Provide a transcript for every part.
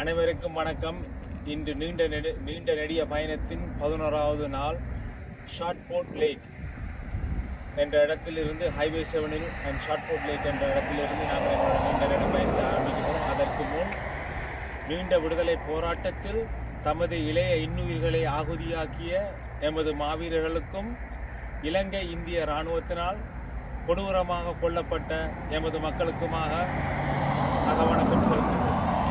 அனைவருக்கும் வணக்கம். இன்று நீண்ட நெடிய பயணத்தின் 11வது நாள். ஷார்ட்போர்ட் லேக் என்ற இடத்திலிருந்து ஹைவே 7 அண்ட் ஷார்ட்போர்ட் லேக் என்ற இடத்திலிருந்து நாங்கள் எங்களோட நீண்ட நெடிய பயணத்தை ஆரம்பிக்கிறோம். அதற்கு முன் நீண்ட விடுதலை போராட்டத்தில் தமது இளைய இன்னுயிர்களை ஆகுதியாக்கிய எமது மாவீரர்களுக்கும் இலங்கை இந்திய இராணுவத்தினால் கொடூரமாக கொல்லப்பட்ட எமது மக்களுக்குமாக அகவணக்கம் செலுத்துகிறோம்.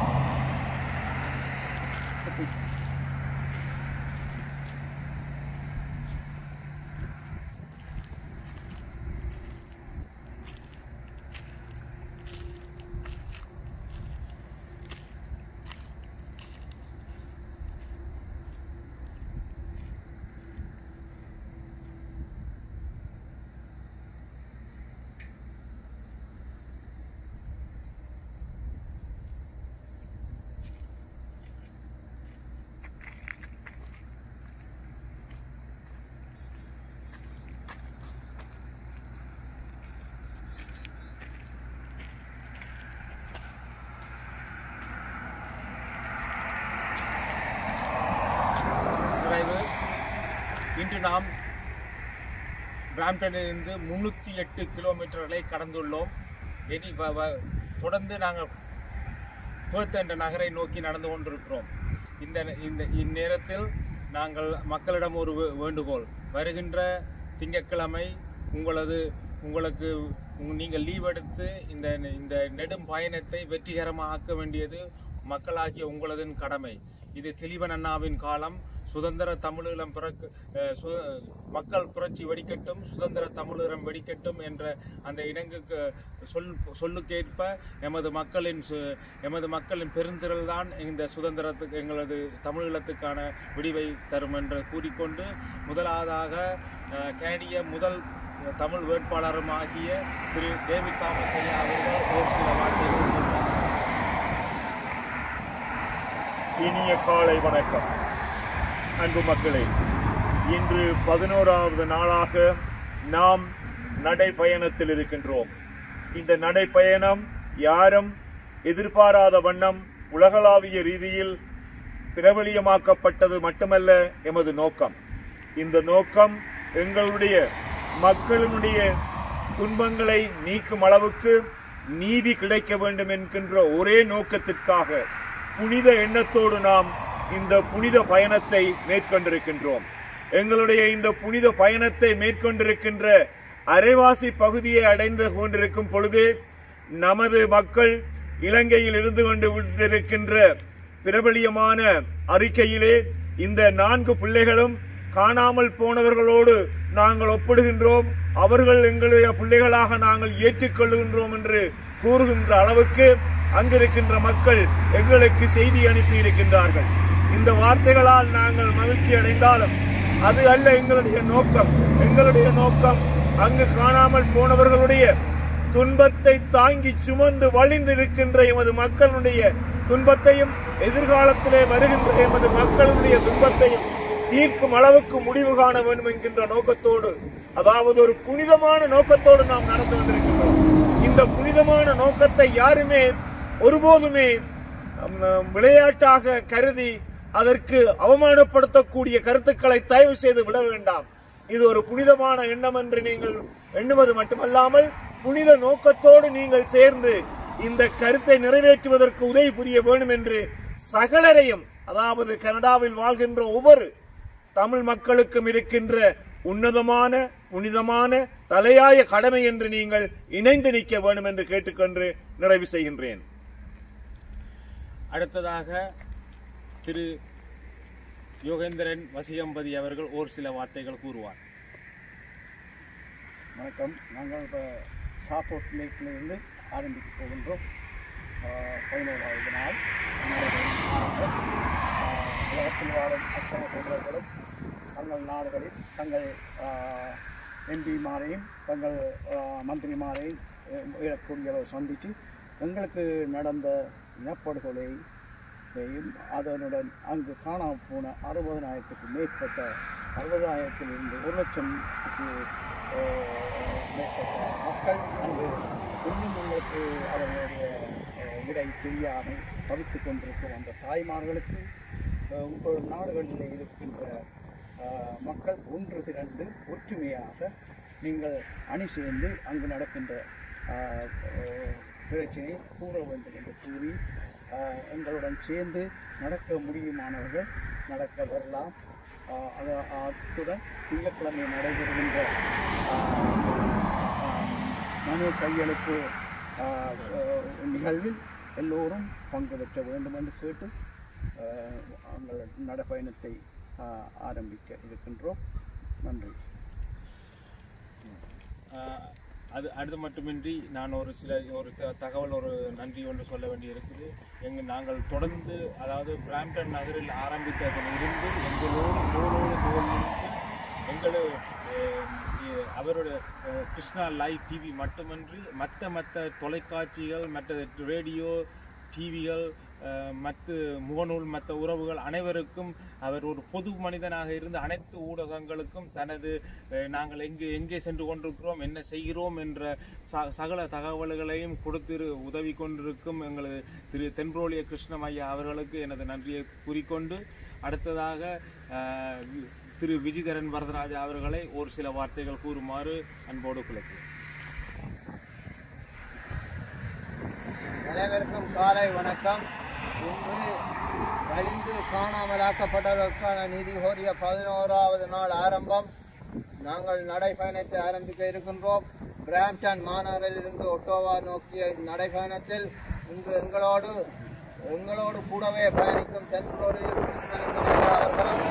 இன்று நாம் பிராம்டனிலிருந்து 308 கிலோமீட்டர்களை கடந்துள்ளோம். இனி தொடர்ந்து நாங்கள் பேர்த் என்ற நகரை நோக்கி நடந்து கொண்டிருக்கிறோம். இந்நேரத்தில் நாங்கள் மக்களிடம் ஒரு வேண்டுகோள். வருகின்ற திங்கட்கிழமை உங்களுக்கு நீங்கள் லீவ் எடுத்து இந்த நெடும் பயணத்தை வெற்றிகரமாக ஆக்க வேண்டியது மக்களாகிய உங்களதின் கடமை. இது திலீபன் அண்ணாவின் காலம். சுதந்திர தமிழீழம் மக்கள் புரட்சி வெடிக்கட்டும், சுதந்திர தமிழீழம் வெடிக்கட்டும் என்ற அந்த இணங்குக்கு சொல்லுக்கேற்ப எமது மக்களின் பெருந்திரள் தான் இந்த சுதந்திரத்துக்கு எங்களது தமிழீழத்துக்கான விடிவை தரும் என்று கூறிக்கொண்டு, முதலாவதாக கனடிய முதல் தமிழ் வேட்பாளரும் ஆகிய திரு டேவிட் தாமஸ் ஐயா அவர்கள் ஒரு சில வார்த்தைகள் சொன்னார். இனிய காலை வணக்கம் அன்பு மக்களே. இன்று 11வது நாளாக நாம் நடைப்பயணத்தில் இருக்கின்றோம். இந்த நடைப்பயணம் யாரும் எதிர்பாராத வண்ணம் உலகளாவிய ரீதியில் பிரபலியமாக்கப்பட்டது மட்டுமல்ல எமது நோக்கம். இந்த நோக்கம் எங்களுடைய மக்களுடைய துன்பங்களை நீக்கும் அளவுக்கு நீதி கிடைக்க வேண்டும் என்கின்ற ஒரே நோக்கத்திற்காக புனித எண்ணத்தோடு நாம் இந்த புனித பயணத்தை மேற்கொண்டிருக்கின்றோம். எங்களுடைய இந்த புனித பயணத்தை மேற்கொண்டிருக்கின்ற அரைவாசி பகுதியை அடைந்து கொண்டிருக்கும் பொழுது நமது மக்கள் இலங்கையில் இருந்து கொண்டிருக்கின்ற பிரபலியமான அறிக்கையிலே இந்த 4 பிள்ளைகளும் காணாமல் போனவர்களோடு நாங்கள் ஒப்பிடுகின்றோம், அவர்கள் எங்களுடைய பிள்ளைகளாக நாங்கள் ஏற்றுக்கொள்கின்றோம் என்று கூறுகின்ற அளவுக்கு அங்கிருக்கின்ற மக்கள் எங்களுக்கு செய்தி அனுப்பி இருக்கின்றார்கள். இந்த வார்த்தைகளால் நாங்கள் மகிழ்ச்சி அடைந்தாலும் அது அல்ல எங்களுடைய நோக்கம். எங்களுடைய நோக்கம் அங்கு காணாமல் போனவர்களுடைய துன்பத்தை தாங்கி சுமந்து வழிந்திருக்கின்ற எமது மக்களுடைய துன்பத்தையும் எதிர்காலத்திலே வருகின்ற எமது மக்களுடைய துன்பத்தையும் தீர்க்கும் அளவுக்கு முடிவு காண வேண்டும் என்கின்ற நோக்கத்தோடு, அதாவது ஒரு புனிதமான நோக்கத்தோடு நாம் நடந்து கொண்டிருக்கின்றோம். இந்த புனிதமான நோக்கத்தை யாருமே ஒருபோதுமே விளையாட்டாக கருதி அதற்கு அவமானப்படுத்தக்கூடிய கருத்துக்களை தயவு செய்து விட வேண்டாம். இது ஒரு புனிதமான எண்ணம் என்று நீங்கள் எண்ணுவது மட்டுமல்லாமல் புனித நோக்கத்தோடு நீங்கள் சேர்ந்து இந்த கருத்தை நிறைவேற்றுவதற்கு உதவி புரிய வேண்டும் என்று சகலரையும், அதாவது கனடாவில் வாழ்கின்ற ஒவ்வொரு தமிழ் மக்களுக்கும் இருக்கின்ற உன்னதமான புனிதமான தலையாய கடமை என்று நீங்கள் இணைந்து நிற்க வேண்டும் என்று கேட்டுக்கொண்டு நிறைவு செய்கின்றேன். அடுத்ததாக திரு யோகேந்திரன் வசிகம்பதி அவர்கள் ஒரு சில வார்த்தைகள் கூறுவார். வணக்கம். நாங்கள் இப்போ ஷார்ட்போர்ட் லேக்கிலிருந்து ஆரம்பிக்க போகின்றோம். 11வது நாள். உலகத்தில் வாழும் அத்தனை தொழில்களும் தங்கள் நாடுகளில் தங்கள் எம்பிமாரையும் தங்கள் மந்திரிமாரையும் ஈழக்கூடியவரை சந்தித்து எங்களுக்கு நடந்த இனப்படுகொலையும் அதனுடன் அங்கு காணாமல் போன 60,000க்கு மேற்பட்ட 60,000லிருந்து 1,00,000க்கு மேற்பட்ட மக்கள் அங்கு இன்னும் எங்களுக்கு அவர்களுடைய விடை தெரியாமல் தவித்துக் கொண்டிருக்கும் அந்த தாய்மார்களுக்கு உங்கள் நாடுகளில் இருக்கின்ற மக்கள் ஒன்று திரண்டு ஒற்றுமையாக நீங்கள் அணி சேர்ந்து அங்கு நடக்கின்ற பிரச்சனையை கூற வேண்டும் என்று கூறி எங்களுடன் சேர்ந்து நடக்க முடியுமானவர்கள் நடக்க வரலாம். அத்துடன் திங்கட்கிழமை நடைபெறுகின்ற மனு கையெழுத்து நிகழ்வில் எல்லோரும் பங்கு பெற்ற வேண்டும் என்று கேட்டு எங்கள் நடைப்பயணத்தை ஆரம்பிக்க இருக்கின்றோம். நன்றி. அது மட்டுமின்றி நான் ஒரு தகவல் நன்றி ஒன்று சொல்ல வேண்டி இருக்குது. நாங்கள் தொடர்ந்து, அதாவது பிராம்டன் நகரில் ஆரம்பித்ததிலிருந்து எங்களோடு தோளோடு அவருடைய கிருஷ்ணா லைவ் டிவி மட்டுமன்றி மற்ற தொலைக்காட்சிகள், மற்ற ரேடியோ, டிவிகள், மற்ற முகநூல், மற்ற உறவுகள் அனைவருக்கும் அவர் ஒரு பொது மனிதனாக இருந்து அனைத்து ஊடகங்களுக்கும் தனது நாங்கள் எங்கே சென்று கொண்டிருக்கிறோம், என்ன செய்கிறோம் என்ற சகல தகவல்களையும் கொடுத்து உதவி கொண்டிருக்கும் எங்களது திரு தென்பரோலிய கிருஷ்ணம் ஐயா அவர்களுக்கு எனது நன்றியை கூறிக்கொண்டு, அடுத்ததாக திரு விஜிதரன் வரதராஜா அவர்களை ஒரு சில வார்த்தைகள் கூறுமாறு அன்போடு குழைக்கிறேன். அனைவருக்கும் காலை வணக்கம். இன்று வலிந்து காணாமலாக்கப்பட்டவர்களுக்கான நீதி கோரிய 11வது நாள் ஆரம்பம். நாங்கள் நடைபயணத்தை ஆரம்பிக்க இருக்கின்றோம். பிராம்டன் மாநகரிலிருந்து ஒட்டோவா நோக்கிய நடைபயணத்தில் இன்று எங்களோடு கூடவே பயணிக்கும் தென்பரோலிய அவர்களும்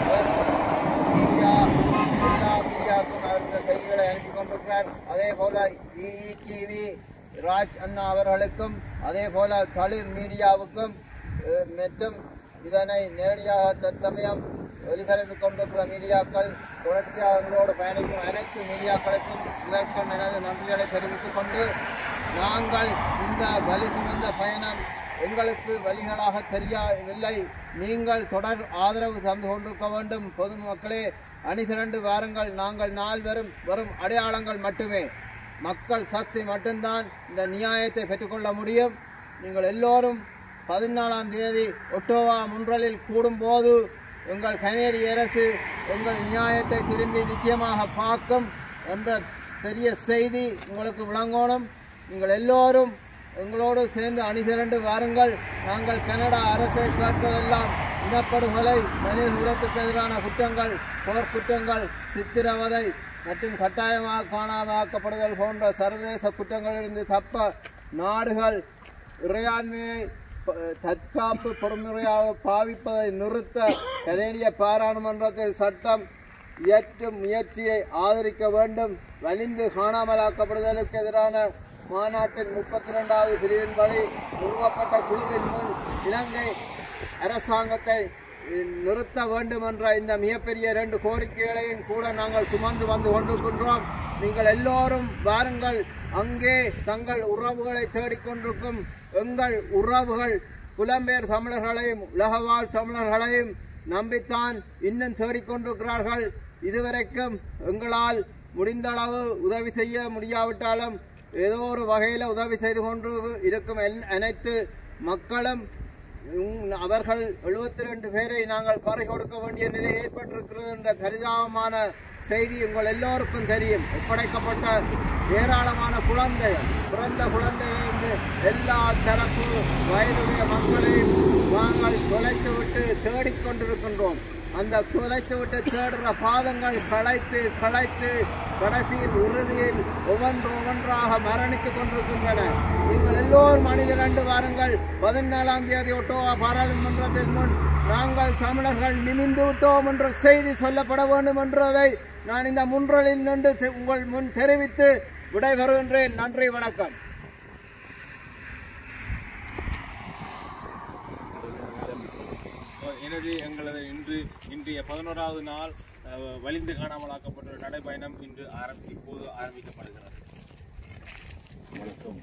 எல்லா மீடியாவுக்கும் அவர்கள் செய்திகளை அனுப்பி கொண்டிருக்கிறார். அதே போல டிவி ராஜ் அண்ணா அவர்களுக்கும், அதே போல தளிர் மீடியாவுக்கும் மற்றும் இதனை நேரடியாக தற்சமயம் ஒலிபரப்பிக் கொண்டிருக்கிற மீடியாக்கள், தொடர்ச்சியாக எங்களோடு பயணிக்கும் அனைத்து மீடியாக்களுக்கும் இதற்கும் எனது நன்றிகளை தெரிவித்துக் கொண்டு, நாங்கள் இந்த வலி சுமந்த பயணம் எங்களுக்கு வழிகளாக தெரியவில்லை. நீங்கள் தொடர் ஆதரவு தந்து கொண்டிருக்க வேண்டும். பொதுமக்களே அணிதிரண்டு வாருங்கள். நாங்கள் வரும் அடையாளங்கள் மட்டுமே, மக்கள் சக்தி மட்டும்தான் இந்த நியாயத்தை பெற்றுக்கொள்ள முடியும். நீங்கள் எல்லோரும் 14ஆம் தேதி ஒட்டோவா முன்றலில் கூடும்போது எங்கள் கனேடிய அரசு எங்கள் நியாயத்தை திரும்பி நிச்சயமாக பார்க்கும் என்ற பெரிய செய்தி உங்களுக்கு விளங்கணும். நீங்கள் எல்லோரும் எங்களோடு சேர்ந்து அணிதிரண்டு வாருங்கள். நாங்கள் கனடா அரசை கேட்பதெல்லாம் இனப்படுகொலை, மனித குலத்துக்கு எதிரான குற்றங்கள், போர்க்குற்றங்கள், சித்திரவதை மற்றும் கட்டாயமாக காணாமலாக்கப்படுதல் போன்ற சர்வதேச குற்றங்களிலிருந்து தப்ப நாடுகள் இறையாண்மையை தற்காப்பு பொறுமுறையாக பாவிப்பதை நிறுத்த கனேடிய பாராளுமன்றத்தில் சட்டம் இயற்றும் முயற்சியை ஆதரிக்க வேண்டும். வலிந்து காணாமலாக்கப்படுதலுக்கு எதிரான மாநாட்டின் 32வது பிரிவின்படி நிறுவப்பட்ட குழுவின் முன் இலங்கை அரசாங்கத்தை நிறுத்த வேண்டும் என்ற இந்த மிகப்பெரிய 2 கோரிக்கைகளையும் கூட நாங்கள் சுமந்து வந்து கொண்டிருக்கின்றோம். நீங்கள் எல்லோரும் வாருங்கள். அங்கே தங்கள் உறவுகளை தேடிக்கொண்டிருக்கும் எங்கள் உறவுகள் புலம்பெயர் தமிழர்களையும் உலகவாழ் தமிழர்களையும் நம்பித்தான் இன்னும் தேடிக்கொண்டிருக்கிறார்கள். இதுவரைக்கும் எங்களால் முடிந்தளவு உதவி செய்ய முடியாவிட்டாலும் ஏதோ ஒரு வகையில் உதவி செய்து கொண்டு இருக்கும் அனைத்து மக்களும், அவர்கள் 72 பேரை நாங்கள் பறி கொடுக்க வேண்டிய நிலை ஏற்பட்டிருக்கிறது என்ற பரிதாபமான செய்தி உங்கள் எல்லோருக்கும் தெரியும். ஒப்படைக்கப்பட்ட ஏராளமான குழந்தைகள், பிறந்த குழந்தைகளிலிருந்து எல்லா தரப்பு வயதுடைய மக்களையும் நாங்கள் தொலைத்துவிட்டு தேடிக்கொண்டிருக்கின்றோம். அந்த தொலைத்துவிட்டு தேடுற பாதங்கள் களைத்து கடைசியில் இறுதியில் ஒவ்வொன்றாக மரணித்துக் கொண்டிருக்கின்றன. நீங்கள் எல்லோரும் அணிதிரண்டு வாருங்கள். 14ஆம் தேதி ஒட்டோவா பாராளுமன்றத்தின் முன் நாங்கள் தமிழர்கள் நிமிந்து விட்டோம் என்ற செய்தி சொல்லப்பட வேண்டும் என்றதை நான் இந்த முன்றலில் நின்று உங்கள் முன் தெரிவித்து விடைபெறுகின்றேன். நன்றி, வணக்கம். எனவே எங்களது இன்றைய 11வது நாள் வலிந்து காணாமலாக்கப்பட்ட நடைபயணம் இன்று இப்போது ஆரம்பிக்கப்படுகிறது. வணக்கம்.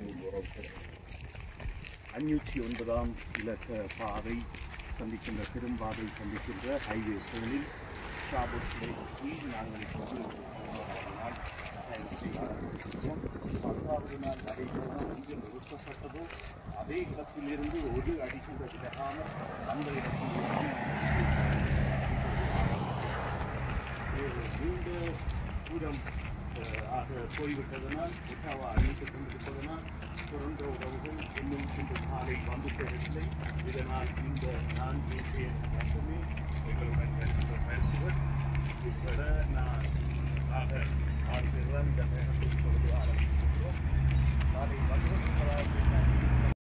509ஆம் இலக்க பாதை சந்திக்கின்ற திரும்பாதை சந்திக்கின்ற ஹைவே 7இல் ஷாபூர் நாங்கள் செய்யப்பட்டிருக்கிறோம். 10வது நாள் நடைபெறும் இங்கு நிறுத்தப்பட்டதோ அதே இடத்திலிருந்து ஒரு அடி கூட விலகாமல் அந்த இடத்தில் நீண்ட தூரம் ஆக போய்விட்டதனால் ஒட்டாவா அழித்துக் கொண்டிருப்பதனால் தொடர்ந்த உறவுகள் இன்னும் இன்று காலை வந்து சேரவில்லை. இதனால் இந்த 4 பேர் மட்டுமே எங்களுடன் வருகின்ற மருத்துவர் உட்பட நான் 6 பேர் தான் இந்த நேரத்தில் பொழுது ஆரம்பிக்கின்றோம். காலை 19